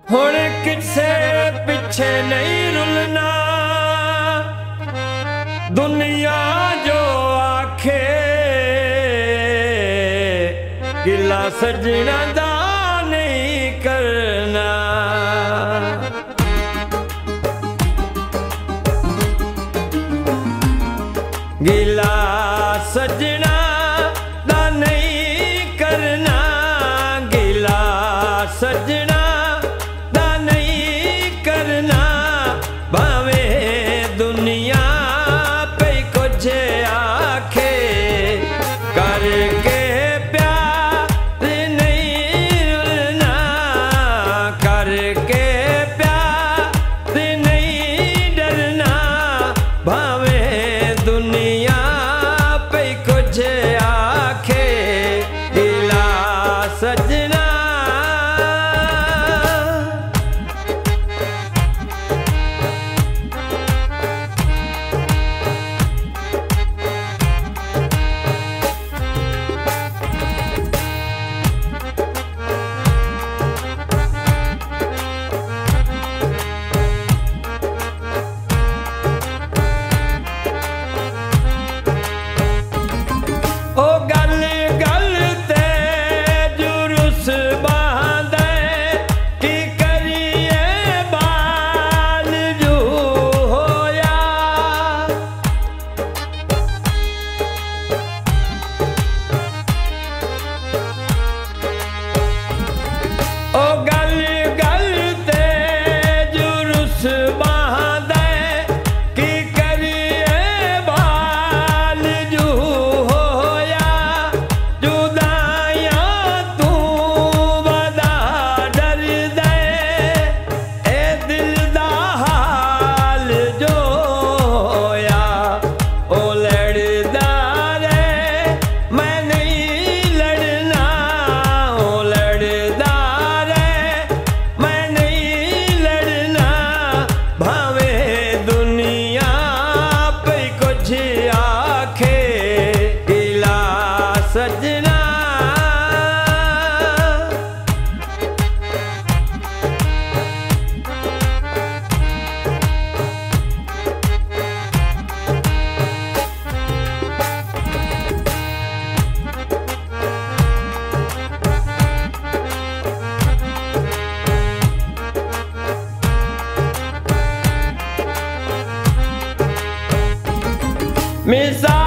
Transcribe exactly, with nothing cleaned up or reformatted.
हुण किसे पिछे नहीं रुलना, दुनिया जो आखे गिला सजना दा नहीं करना। गिला सजना दा नहीं करना, गिला सजना दा नहीं करना। भावे दुनिया पे कुछ आखे करके प्यार नहीं रुलना, करके प्यार नहीं डरना। भावे दुनिया पे कुछ आखे गिला सजना। ओ गल गल ते जुरुस बांधे की करिए बाल जू होया। ओ गल गल ते जुरुस बांधे की करिए बाल जू होया। जुदाइयां तू वदा डर दे, ए दिल दा हाल जो होया। ओ लड़दा रे मैं नहीं लड़ना, ओ लड़दा रे मैं नहीं लड़ना। भावे दुनिया पे कुछ आखे गिला सजना। मिसाल